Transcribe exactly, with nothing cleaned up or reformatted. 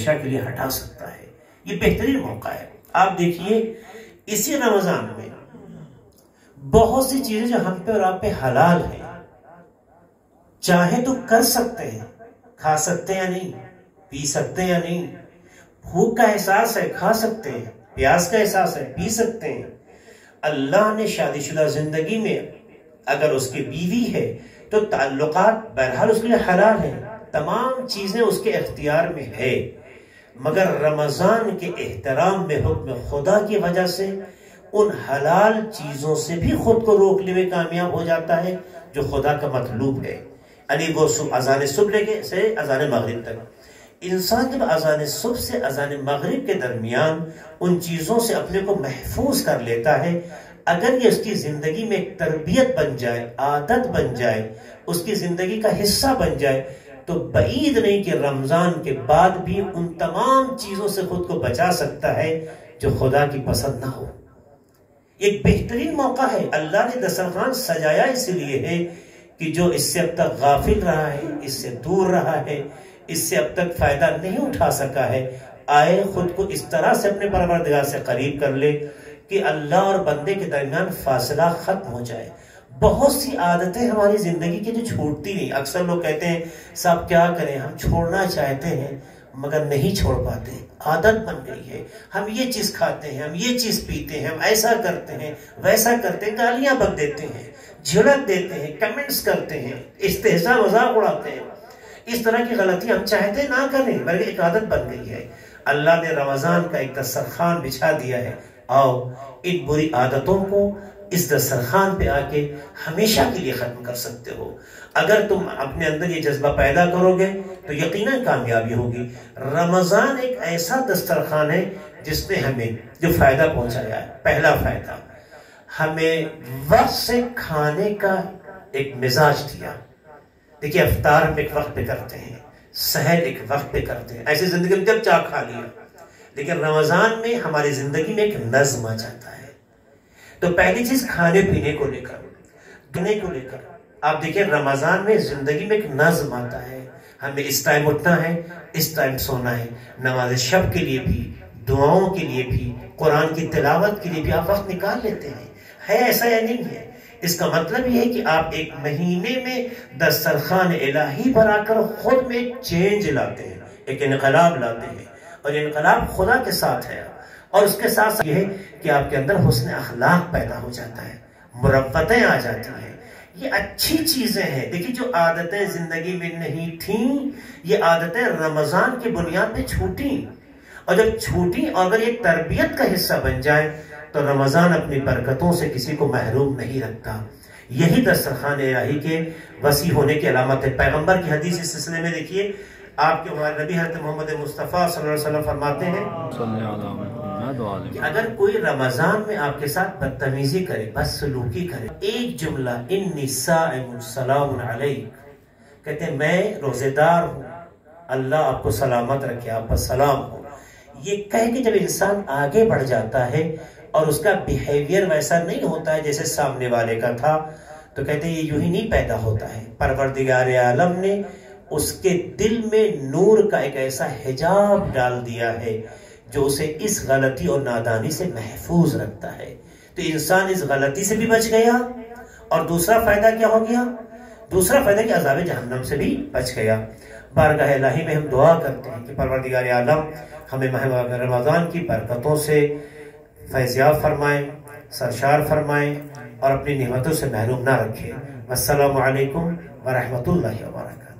ہمیشہ کے لیے ہٹا سکتا ہے. یہ بہترین موقع ہے. آپ دیکھیے اسی رمضان میں بہت سی چیزیں جو ہم پہ اور آپ پہ حلال ہیں، چاہے تو کر سکتے ہیں، کھا سکتے ہیں یا نہیں، پی سکتے ہیں یا نہیں. بھوک کا احساس ہے، کھا سکتے ہیں. پیاس کا احساس ہے، پی سکتے ہیں. اللہ نے شادی شدہ زندگی میں اگر اس کی بیوی ہے تو تعلقات بہرحال اس کے لیے حلال ہیں. تمام چیزیں اس کے اختیار میں ہے، مگر رمضان کے احترام میں حکم خدا کی وجہ سے ان حلال چیزوں سے بھی خود کو روکنے میں کامیاب ہو جاتا ہے جو خدا کا مطلوب ہے. یعنی وہ اذان صبح لے کے سے اذان مغرب تک انسان جب اذان صبح سے اذان مغرب کے درمیان ان چیزوں سے اپنے کو محفوظ کر لیتا ہے، اگر یہ اس کی زندگی میں ایک تربیت بن جائے، عادت بن جائے، اس کی زندگی کا حصہ بن جائے، تو بعید نہیں کہ رمضان کے بعد بھی ان تمام چیزوں سے خود کو بچا سکتا ہے جو خدا کی پسند نہ ہو. ایک بہترین موقع ہے. اللہ نے دسترخوان سجایا اس لیے ہے کہ جو اس سے اب تک غافل رہا ہے، اس سے دور رہا ہے، اس سے اب تک فائدہ نہیں اٹھا سکا ہے، آئے خود کو اس طرح سے اپنے پروردگار سے قریب کر لے کہ اللہ اور بندے کے درمیان فاصلہ ختم ہو جائے. بہت سی عادتیں ہماری زندگی کی جو چھوٹتی نہیں. اکثر لوگ کہتے ہیں صاحب کیا کریں، ہم چھوڑنا چاہتے ہیں مگر نہیں چھوڑ پاتے، عادت بن گئی ہے. ہم یہ چیز کھاتے ہیں، ہم یہ چیز پیتے ہیں، ہم ایسا کرتے ہیں، ویسا کرتے ہیں، گالیاں بک دیتے ہیں، جھڑک دیتے ہیں، کمنٹس کرتے ہیں، استہزاء مذاق اڑاتے ہیں. اس طرح کی غلطی ہم چاہتے نہ کریں بلکہ ایک عادت بن گئی ہے. اللہ نے رمضان کا ایک دسترخوان بچھا دیا ہے. آؤ ان بری عادتوں کو اس دسترخوان پہ آ کے ہمیشہ کے لیے ختم کر سکتے ہو. اگر تم اپنے اندر یہ جذبہ پیدا کرو گے تو یقیناً کامیابی ہوگی. رمضان ایک ایسا دسترخوان ہے جس نے ہمیں جو فائدہ پہنچایا ہے. پہلا فائدہ، ہمیں وقت سے کھانے کا ایک مزاج دیا. دیکھیے افطار ہم ایک وقت پہ کرتے ہیں، سحر ایک وقت پہ کرتے ہیں، ایسی زندگی میں جب چاہ کھا لیا. لیکن رمضان میں ہماری زندگی میں ایک نظم آ جاتا ہے. تو پہلی چیز کھانے پینے کو لے کر، دنے کو لے کر آپ دیکھیں رمضان میں زندگی میں ایک نظم آتا ہے. ہمیں اس ٹائم اٹھنا ہے، اس ٹائم سونا ہے. نماز شب کے لیے بھی، دعاؤں کے لیے بھی، قرآن کی تلاوت کے لیے بھی آپ وقت نکال لیتے ہیں. ہے ایسا یا نہیں ہے؟ اس کا مطلب یہ ہے کہ آپ ایک مہینے میں دسترخوان الہی پر آ کر خود میں ایک چینج لاتے ہیں، ایک انقلاب لاتے ہیں. اور یہ انقلاب خدا کے ساتھ ہے. اور اس کے ساتھ یہ ہے کہ آپ کے اندر حسن اخلاق پیدا ہو جاتا ہے، مروتیں آ جاتی ہیں. یہ اچھی چیزیں ہیں. دیکھیے جو عادتیں زندگی میں نہیں تھیں، یہ عادتیں رمضان کی بنیاد پہ چھوٹیں. اور جب چھوٹیں اور اگر یہ تربیت کا حصہ بن جائے تو رمضان اپنی برکتوں سے کسی کو محروم نہیں رکھتا. یہی دسترخوان الہی کے وسیع ہونے کی علامت ہے. پیغمبر کی حدیث اس سلسلے میں دیکھیے، آپ کے ہمارے نبی حضرت محمد مصطفیٰ صلی اللہ علیہ وسلم فرماتے ہیں کہ اگر کوئی رمضان میں آپ کے ساتھ بدتمیزی کرے، بدسلوکی کرے، ایک جملہ انی صائم سلام علیک، کہتے ہیں میں روزے دار ہوں، اللہ آپ کو سلامت رکھے، آپ پر سلام ہو. یہ کہہ کے جب انسان آگے بڑھ جاتا ہے اور اس کا بیہیویئر ویسا نہیں ہوتا ہے جیسے سامنے والے کا تھا، تو کہتے ہیں یہ یوں ہی نہیں پیدا ہوتا ہے. پروردگار عالم نے اس کے دل میں نور کا ایک ایسا حجاب ڈال دیا ہے جو اسے اس غلطی اور نادانی سے محفوظ رکھتا ہے. تو انسان اس غلطی سے بھی بچ گیا. اور دوسرا فائدہ کیا ہو گیا؟ دوسرا فائدہ کہ عذاب جہنم سے بھی بچ گیا. بارگاہ الہی میں ہم دعا کرتے ہیں کہ پروردگار عالم ہمیں ماہ رمضان کی برکتوں سے فیضیاب فرمائیں، سرشار فرمائیں اور اپنی نعمتوں سے محروم نہ رکھے. السلام علیکم ورحمۃ اللہ وبرکاتہ.